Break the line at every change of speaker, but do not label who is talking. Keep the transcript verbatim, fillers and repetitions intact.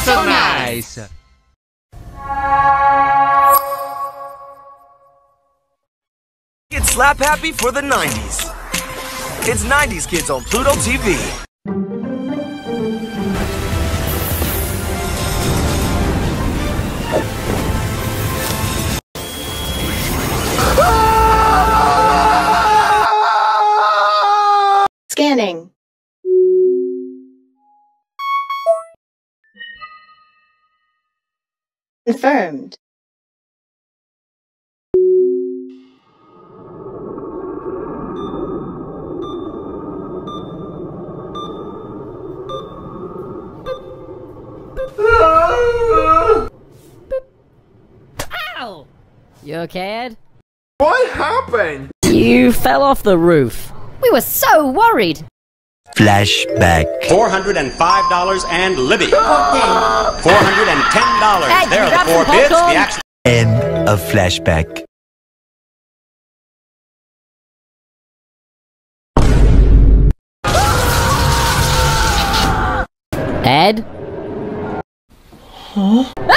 so nice!
Get slap happy for the nineties. It's nineties Kids on Pluto T V.
Scanning. Confirmed.
Ow! You okay, Ed?
What happened?
You fell off the roof. We were so worried.
Flashback.
four hundred five dollars and Libby. four hundred ten dollars.
Ed,
there are
grab
the four
some
bids.
popcorn.
The action.
End of flashback.
Ed? Huh?